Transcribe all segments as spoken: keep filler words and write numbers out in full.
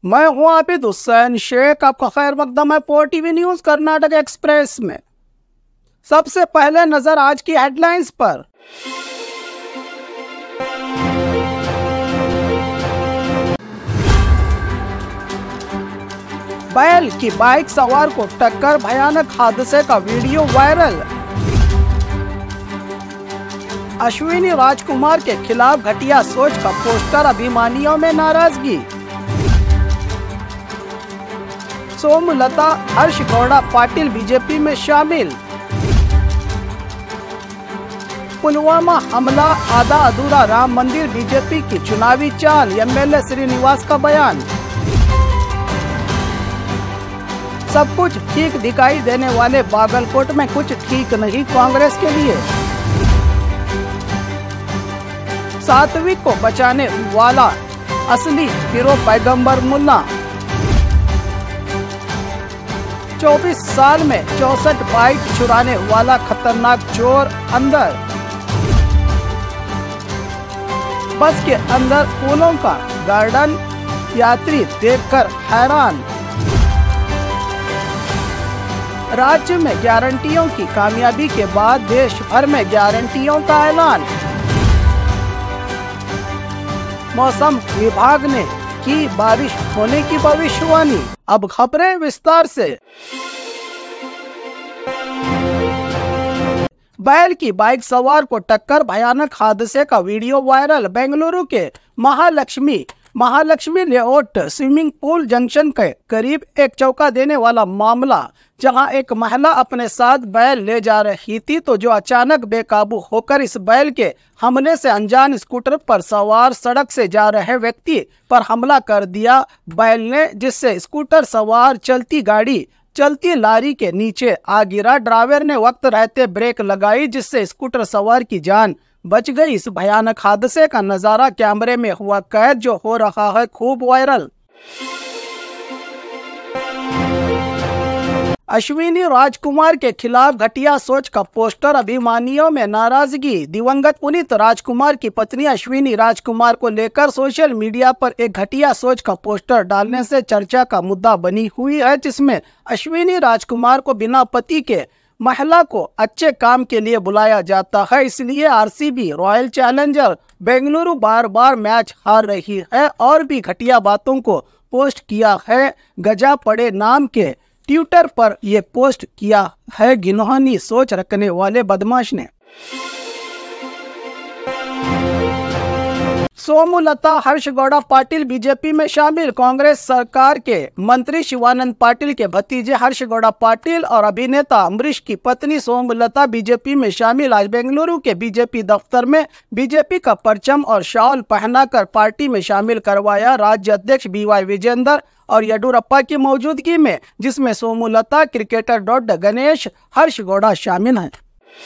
मैं हूं आबिद हुसैन शेख। आपका खैर मकदम है four TV news Karnataka express में। सबसे पहले नजर आज की हेडलाइंस पर। बैल की बाइक सवार को टक्कर, भयानक हादसे का वीडियो वायरल। अश्विनी राजकुमार के खिलाफ घटिया सोच का पोस्टर, अभिमानियों में नाराजगी। सोमलता हर्ष गौड़ा पाटिल बीजेपी में शामिल। पुलवामा हमला आधा अधूरा राम मंदिर बीजेपी की चुनावी चाल, एमएलए श्रीनिवास का बयान। सब कुछ ठीक दिखाई देने वाले बागलकोट में कुछ ठीक नहीं कांग्रेस के लिए। सात्विक को बचाने वाला असली हीरो पैगंबर मुल्ला। चौबीस साल में चौसठ बाइक चुराने वाला खतरनाक चोर अंदर। बस के अंदर फूलों का गार्डन, यात्री देखकर हैरान। राज्य में गारंटियों की कामयाबी के बाद देश भर में गारंटियों का ऐलान। मौसम विभाग ने की बारिश होने की भविष्यवाणी। अब खबरें विस्तार से। बैल की बाइक सवार को टक्कर, भयानक हादसे का वीडियो वायरल। बेंगलुरु के Mahalakshmi Mahalakshmi layout swimming pool junction के करीब एक चौंका देने वाला मामला, जहां एक महिला अपने साथ बैल ले जा रही थी तो जो अचानक बेकाबू होकर इस बैल के हमले से अनजान स्कूटर पर सवार सड़क से जा रहे व्यक्ति पर हमला कर दिया बैल ने, जिससे स्कूटर सवार चलती गाड़ी चलती लारी के नीचे आ गिरा। ड्राइवर ने वक्त रहते ब्रेक लगाई, जिससे स्कूटर सवार की जान बच गई। इस भयानक हादसे का नजारा कैमरे में हुआ कैद, जो हो रहा है खूब वायरल। अश्विनी राजकुमार के खिलाफ घटिया सोच का पोस्टर, अभिमानियों में नाराजगी। दिवंगत पुनीत राजकुमार की पत्नी अश्विनी राजकुमार को लेकर सोशल मीडिया पर एक घटिया सोच का पोस्टर डालने से चर्चा का मुद्दा बनी हुई है, जिसमें अश्विनी राजकुमार को बिना पति के महिला को अच्छे काम के लिए बुलाया जाता है, इसलिए आरसीबी रॉयल चैलेंजर बेंगलुरु बार बार मैच हार रही है, और भी घटिया बातों को पोस्ट किया है। गजा पड़े नाम के ट्विटर पर यह पोस्ट किया है घिनौनी सोच रखने वाले बदमाश ने। सोमलता हर्ष गौड़ा पाटिल बीजेपी में शामिल। कांग्रेस सरकार के मंत्री शिवानंद पाटिल के भतीजे हर्ष गौड़ा पाटिल और अभिनेता अमरीश की पत्नी सोमलता बीजेपी में शामिल। आज बेंगलुरु के बीजेपी दफ्तर में बीजेपी का परचम और शॉल पहनाकर पार्टी में शामिल करवाया राज्य अध्यक्ष बी वाई विजेंदर और येडुरप्पा की मौजूदगी में, जिसमें सोमलता, क्रिकेटर डॉट गणेश, हर्ष गौड़ा शामिल हैं।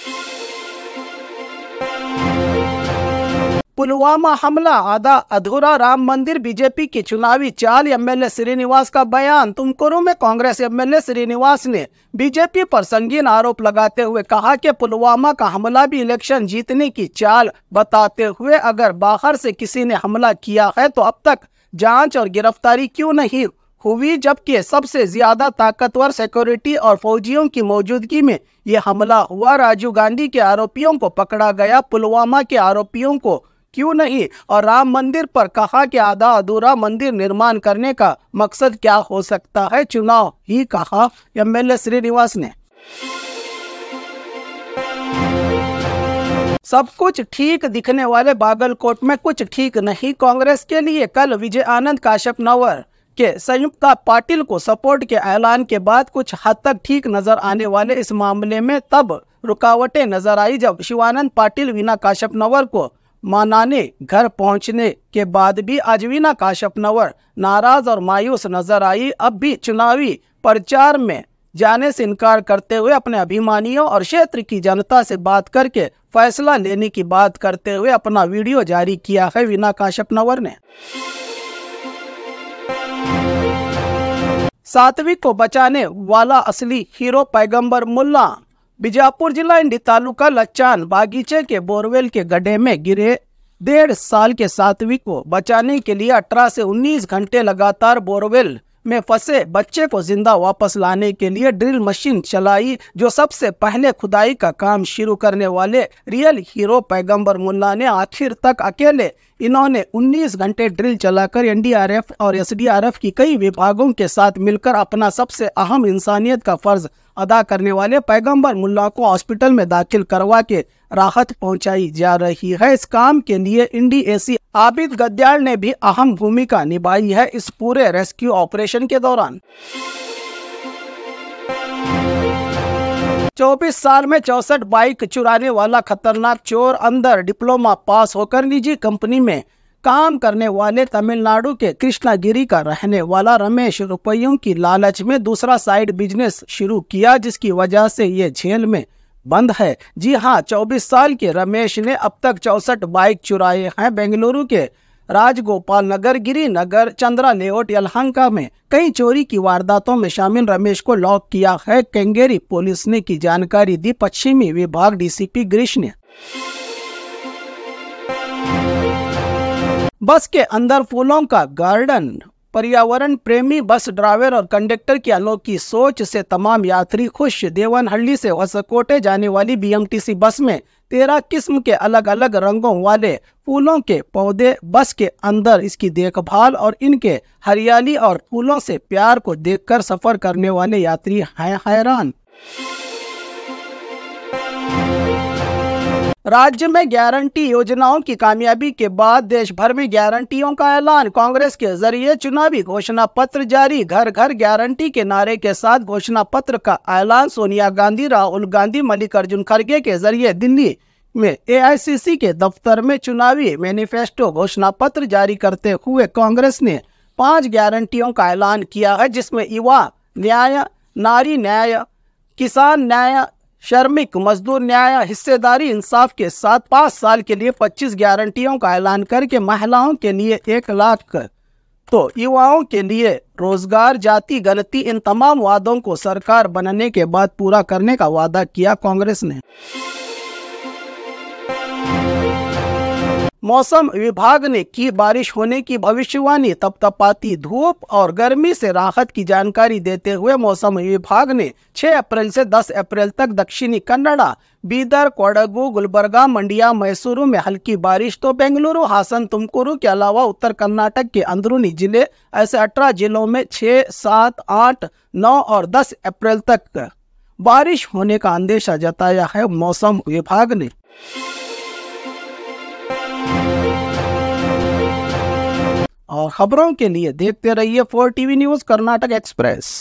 पुलवामा हमला आधा अधूरा राम मंदिर बीजेपी की चुनावी चाल, एमएलए श्रीनिवास का बयान। तुमकुरू में कांग्रेस एमएलए श्रीनिवास ने बीजेपी पर संगीन आरोप लगाते हुए कहा कि पुलवामा का हमला भी इलेक्शन जीतने की चाल बताते हुए, अगर बाहर से किसी ने हमला किया है तो अब तक जांच और गिरफ्तारी क्यों नहीं हुई, जबकि सबसे ज्यादा ताकतवर सिक्योरिटी और फौजियों की मौजूदगी में यह हमला हुआ। राजीव गांधी के आरोपियों को पकड़ा गया, पुलवामा के आरोपियों को क्यों नहीं? और राम मंदिर पर कहा कि आधा अधूरा मंदिर निर्माण करने का मकसद क्या हो सकता है, चुनाव ही कहा एमएलए श्रीनिवास ने। सब कुछ ठीक दिखने वाले बागलकोट में कुछ ठीक नहीं कांग्रेस के लिए। कल विजय आनंद काशपनवर के संयुक्त पाटिल को सपोर्ट के ऐलान के बाद कुछ हद तक ठीक नजर आने वाले इस मामले में तब रुकावटें नजर आई जब शिवानंद पाटिल वीना काशपनवर को मनाने घर पहुंचने के बाद भी आज वीना काशपनवर नाराज और मायूस नजर आई। अब भी चुनावी प्रचार में जाने से इनकार करते हुए अपने अभिमानियों और क्षेत्र की जनता से बात करके फैसला लेने की बात करते हुए अपना वीडियो जारी किया है वीना काशपनवर ने। सात्विक को बचाने वाला असली हीरो पैगंबर मुल्ला। बीजापुर जिला इंडी तालुका लच्चान बागीचे के बोरवेल के गड्ढे में गिरे डेढ़ साल के सात्विक को बचाने के लिए अठारह से उन्नीस घंटे लगातार बोरवेल में फंसे बच्चे को जिंदा वापस लाने के लिए ड्रिल मशीन चलाई। जो सबसे पहले खुदाई का काम शुरू करने वाले रियल हीरो पैगंबर मुल्ला ने आखिर तक अकेले इन्होंने उन्नीस घंटे ड्रिल चलाकर एन डी आर एफ और एस डी आर एफ की कई विभागों के साथ मिलकर अपना सबसे अहम इंसानियत का फर्ज अदा करने वाले पैगंबर मुल्ला को हॉस्पिटल में दाखिल करवा के राहत पहुंचाई जा रही है। इस काम के लिए इंडी एसी आबिद गद्याल ने भी अहम भूमिका निभाई है इस पूरे रेस्क्यू ऑपरेशन के दौरान। चौबीस साल में चौसठ बाइक चुराने वाला खतरनाक चोर अंदर डिप्लोमा पास होकर निजी कंपनी में काम करने वाले तमिलनाडु के कृष्णागिरी का रहने वाला रमेश रुपयों की लालच में दूसरा साइड बिजनेस शुरू किया, जिसकी वजह से ये जेल में बंद है। जी हाँ, चौबीस साल के रमेश ने अब तक चौसठ बाइक चुराए हैं। बेंगलुरु के राजगोपाल नगर, गिरिनगर, चंद्रा लेआउट, यलहंका में कई चोरी की वारदातों में शामिल रमेश को लॉक किया है। केंगेरी पुलिस ने की जानकारी दी पश्चिमी विभाग डी सी पी गिरीश ने। बस के अंदर फूलों का गार्डन, पर्यावरण प्रेमी बस ड्राइवर और कंडक्टर की अनोखी सोच से तमाम यात्री खुश। देवनहल्ली से होसकोटे जाने वाली बी एम टी सी बस में तेरह किस्म के अलग अलग रंगों वाले फूलों के पौधे, बस के अंदर इसकी देखभाल और इनके हरियाली और फूलों से प्यार को देखकर सफर करने वाले यात्री हैं हैरान। राज्य में गारंटी योजनाओं की कामयाबी के बाद देश भर में गारंटियों का ऐलान। कांग्रेस के जरिए चुनावी घोषणा पत्र जारी। घर घर गारंटी के नारे के साथ घोषणा पत्र का ऐलान। सोनिया गांधी, राहुल गांधी, मल्लिकार्जुन खड़गे के जरिए दिल्ली में ए आई सी सी के दफ्तर में चुनावी मैनिफेस्टो घोषणा पत्र जारी करते हुए कांग्रेस ने पांच गारंटियों का ऐलान किया है, जिसमें युवा न्याय, नारी न्याय, किसान न्याय, श्रमिक मजदूर न्याय, हिस्सेदारी इंसाफ के साथ पाँच साल के लिए पच्चीस गारंटियों का ऐलान करके महिलाओं के लिए एक लाख तो युवाओं के लिए रोजगार, जाति गणति, इन तमाम वादों को सरकार बनने के बाद पूरा करने का वादा किया कांग्रेस ने। मौसम विभाग ने की बारिश होने की भविष्यवाणी। तपतपाती धूप और गर्मी से राहत की जानकारी देते हुए मौसम विभाग ने छह अप्रैल से दस अप्रैल तक दक्षिणी कन्नड़ा, बीदर, कोडगु, गुलबर्गा, मंडिया, मैसूरू में हल्की बारिश तो बेंगलुरु, हासन, तुमकुरू के अलावा उत्तर कर्नाटक के अंदरूनी जिले ऐसे अठारह जिलों में छह, सात, आठ, नौ और दस अप्रैल तक बारिश होने का अंदेशा जताया है मौसम विभाग ने। और खबरों के लिए देखते रहिए four TV news Karnataka express.